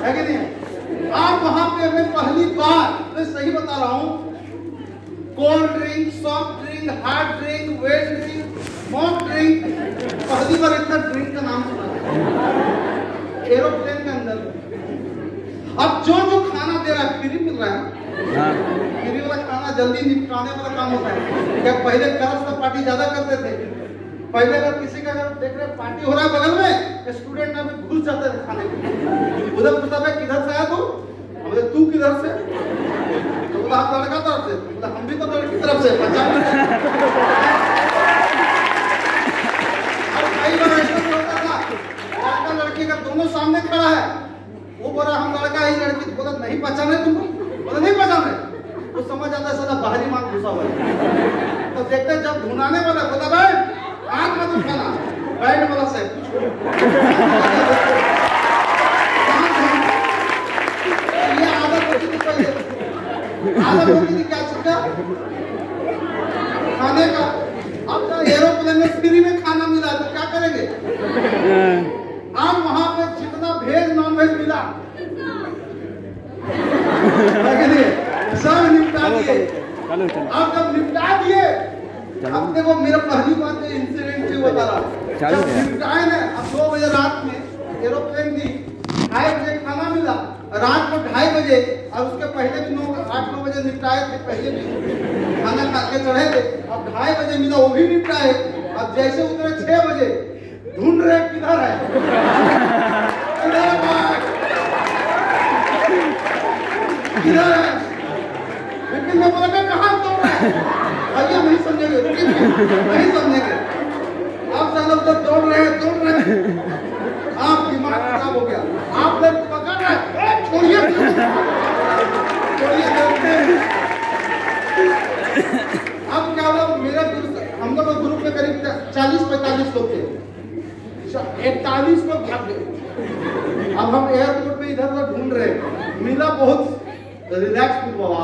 है कि नहीं? आप वहां पे मैं पहली बार, मैं सही बता रहा हूँ, cold drink, soft drink, hard drink, wet drink, mock drink, पहली बार इतना ड्रिंक का नाम सुना एरोप्लेन के अंदर। अब जो खाना दे रहा है फ्री मिल रहा है, फ्री वाला खाना जल्दी निपटाने वाला काम होता है। क्या पहले करस का पार्टी ज्यादा करते थे? पहले अगर किसी का अगर देख रहे पार्टी हो रहा है बगल में, स्टूडेंट में घुस जाते थे खाने में। उधर पूछता है किधर से आया तू? हमने तू किधर से? तो बोला आप लड़का तरफ से। बोला हम भी तो लड़की तरफ से। कई बार ऐसा होता था, लड़का लड़की का दोनों सामने खड़ा है, वो बोला हम लड़का ही लड़की, बोला नहीं पहचाने तुमको? बोला नहीं पहचाने। वो समझ आता है सदा बाहरी मांग घुसा हुआ है। तो देखते जब ढूंढाने वाला बोला भाई हाथ मत उठाना, बैंड वाला से ये आदत होती थी पहले। आदत होती थी क्या चीज का? खाने का। अब तो एरोप्लेन में फ्री में खाना मिला तो क्या करेंगे? अब वहां पे जितना वेज नॉन वेज मिला सब निपटा दिए। अब जब निपटा दिए, अब देखो मेरा पहली बात इंसिडेंट क्यों बता रहा, जब निपटाए ना, अब 2 बजे रात में एरोप्लेन थी, 2:30 बजे खाना मिला, रात को 2:30 बजे, और उसके पहले भी 8-9 बजे निपटाए थे, पहले भी खाना खा के चढ़े थे। अब 2:30 बजे मिला, वो भी निपटाए। अब जैसे उतरे 6 बजे ढूंढ रहे किधर है, किधर है? लेकिन मैं बोला कहाँ तो भैया नहीं समझेंगे, नहीं समझेंगे। आप सब लोग तो दौड़ रहे हैं, आप दिमाग खराब हो गया। आप लोग पकड़ रहे हैं, छोड़िए छोड़िए। अब क्या हुआ, मेरा हम लोग ग्रुप में करीब 40-45 लोग थे, 41 लोग भाग गए। अब हम एयरपोर्ट में इधर उधर ढूंढ रहे, मिला बहुत रिलैक्स बाबा।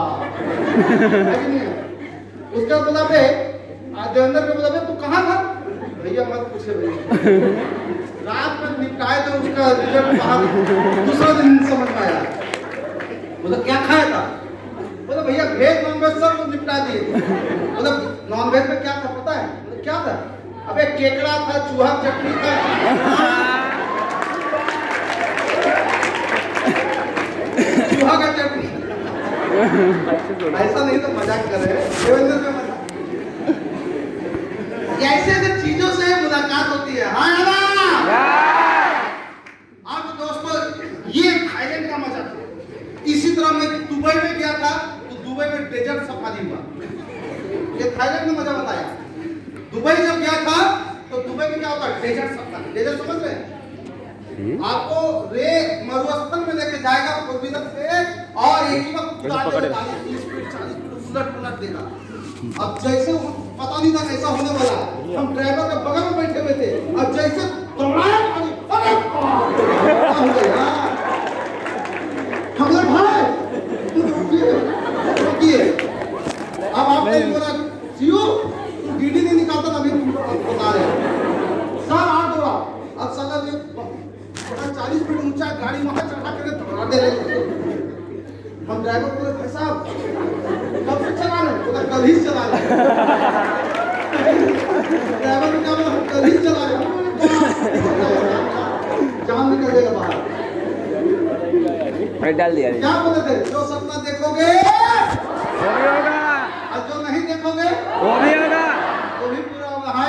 उसका बोला बे देवेंद्र को बोला बे तू कहाँ था? भैया मत पूछे भैया, रात में निपटाए तो उसका रिजल्ट बाहर दूसरा दिन समझ में आया। बोला क्या खाया था? बोला भैया वेज नॉन वेज सब निपटा दिए। बोला नॉन वेज में क्या था पता है? बोला क्या था? अबे केकड़ा था, चूहा चटनी था। चूहा का चटनी। ऐसा नहीं तो मजाक कर रहे हैं, ऐसे ऐसे चीजों से मुलाकात होती है। हाँ अब दोस्तों ये थाईलैंड का मजा था। इसी तरह मैं दुबई में गया था, तो दुबई में डेजर्ट सफारी हुआ। ये थाईलैंड में मजा बताया। दुबई जब गया था तो दुबई में क्या होता है? Desert safari. डेजर्ट समझ रहे हैं? आपको रे मरुस्थल में लेके जाएगा फोर व्हीलर से, और एक ही वक्त 30 फीट 40 फीट उलट देगा। अब जैसे पता नहीं था कैसा होने वाला, हम ड्राइवर के बगल में बैठे हुए थे, अब जैसे हम लोग भाई रुकिए। अब आपने बोला सीओ डीडी नहीं निकालता था, अभी बता रहे सर हाथ दौड़ा। अब साला 40 फीट ऊंचा गाड़ी वहां चढ़ा कर दौड़ा दे रहे। हम ड्राइवर बोले भाई साहब कब से चला रहे? बोला कल ही चला रहे। ड्राइवर ने कहा कल ही चला रहे, जान निकल जाएगा बाहर। डाल दिया। क्या बोले थे? जो सपना देखोगे वो भी होगा, और जो नहीं देखोगे वो भी होगा, वो भी पूरा होगा। हाँ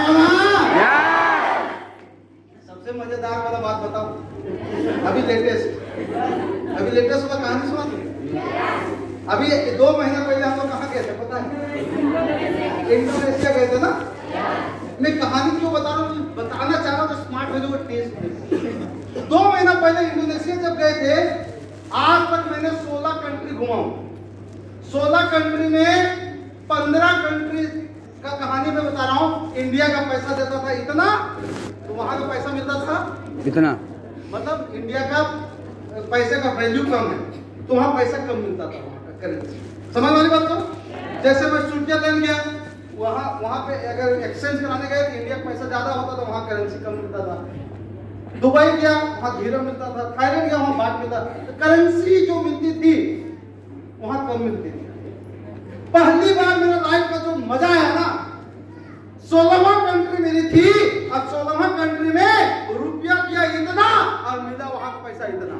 सबसे मजेदार वाला बात बताओ, अभी लेटेस्ट वाला कहानी सुना तुम? अभी 2 महीना पहले हम लोग कहाँ गए थे पता है? इंडोनेशिया गए थे ना। मैं कहानी क्यों बता रहा हूँ, बताना चाह रहा हूँ, स्मार्ट हो जाओगे टेस्ट। 2 महीना पहले इंडोनेशिया जब गए थे, आज तक मैंने 16 कंट्री घुमा हूं। 16 कंट्री में 15 कंट्री का कहानी मैं बता रहा हूँ। इंडिया का पैसा देता था इतना, तो वहां का पैसा मिलता था इतना, मतलब इंडिया का पैसे का वैल्यू कम है, तो वहां पैसा कम मिलता था करेंसी। समझ वाली बात तो? जैसे मैं स्विट्जरलैंड गया, वहां पे अगर एक्सचेंज कराने गए तो इंडिया का पैसा ज्यादा होता था, वहां करेंसी कम मिलता था। दुबई गया, वहां धीरे मिलता था। थाईलैंड गया, वहां बात मिलता, करेंसी जो मिलती थी वहां कम मिलती थी। पहली बार मेरा लाइफ का जो मजा आया ना, 16वां कंट्री मेरी थी, अब 16वां कंट्री में रुपया किया इतना और मिला वहां का पैसा इतना।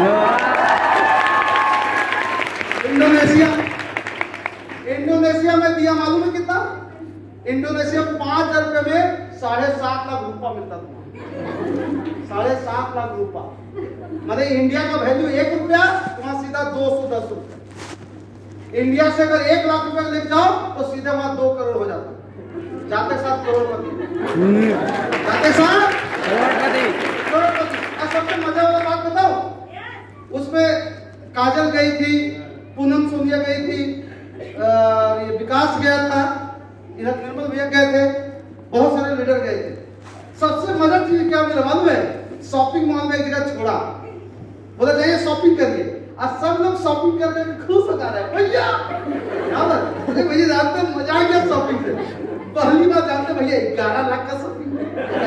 इंडोनेशिया में दिया मालूम है कितना? इंडोनेशिया 5,000 रुपए में 7.5 लाख रुपया मिलता था। 7.5 लाख रुपया, मतलब इंडिया का वैल्यू 1 रुपया, वहां सीधा 210 रुपया। इंडिया से अगर 1 लाख रुपया लेके जाओ तो सीधे वहां 2 करोड़ हो जाता, जाते साथ करोड़पति, जाते साथ करोड़पति। और सबसे मजा वाला बात बताओ, उसमें काजल गई थी, पूनम सोनिया गई थी, ये विकास गया था, इधर निर्मल भैया गए थे, बहुत सारे लीडर गए थे। सबसे मजा चीज क्या मुझे मालूम है? शॉपिंग मॉल में एक जगह छोड़ा, बोला जाइए शॉपिंग करिए, और सब लोग शॉपिंग करने में खुश हो जा रहे हैं। भैया अरे भैया जानते हैं मजा आ गया शॉपिंग से, पहली बार जानते भैया 11 लाख का शॉपिंग।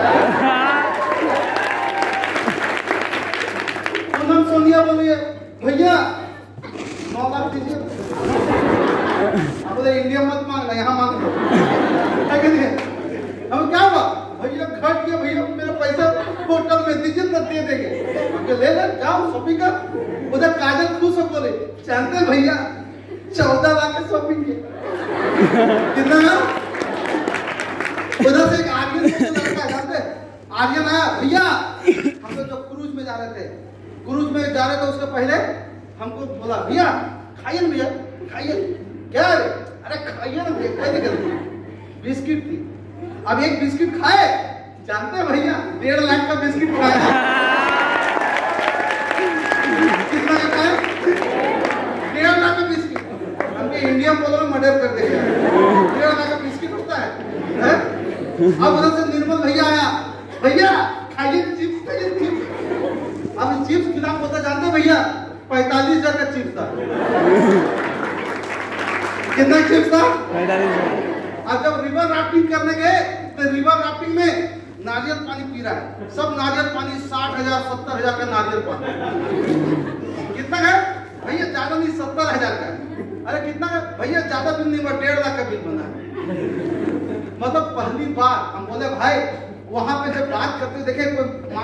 पूनम सोनिया बोलिए भैया 9 लाख दीजिए, बोले इंडिया मत मांगना, यहाँ मांग लो। हम क्या हुआ भैया, घट गया भैया मेरा पैसा होटल में दीजिए तो दे देंगे, हमको ले ले जाओ शॉपिंग कर। उधर काजल खुश हो बोले जानते भैया 14 लाख का शॉपिंग किया। कितना? उधर से एक आर्यन लड़का जानते, आर्यन आया, भैया हम लोग जब क्रूज में जा रहे थे, क्रूज में जा रहे थे उसके पहले हमको बोला भैया खाइए ना, भैया खाइए। क्या रे? अरे खाइए ना भैया, बिस्किट थी। अब एक बिस्किट खाए, जानते हैं भैया 1.5 लाख का बिस्किट खाया। कितना का खाया? 1.5 लाख का बिस्किट। हमके इंडिया बोलो में मर्डर कर देगा। 1.5 लाख का बिस्किट होता है? अब उधर से निर्मल भैया आया, भैया खाइए चिप्स, खाइए चिप्स। अब चिप्स खिलाफ होता जानते भैया 45,000 का चिप्स था। कितना चिप्स था? 45,000। अब जब रिवर राफ्टिंग करने गए तो रिवर राफ्टिंग में नारियल पानी पी रहा है, सब नारियल पानी 60,000 70,000 का नारियल पानी। कितना है भैया? ज्यादा नहीं 70,000 का। अरे कितना है भैया? ज्यादा बिल नहीं, 1.5 लाख का बिल बना है। मतलब पहली बार हम बोले भाई, वहां पे जब बात करते देखे कोई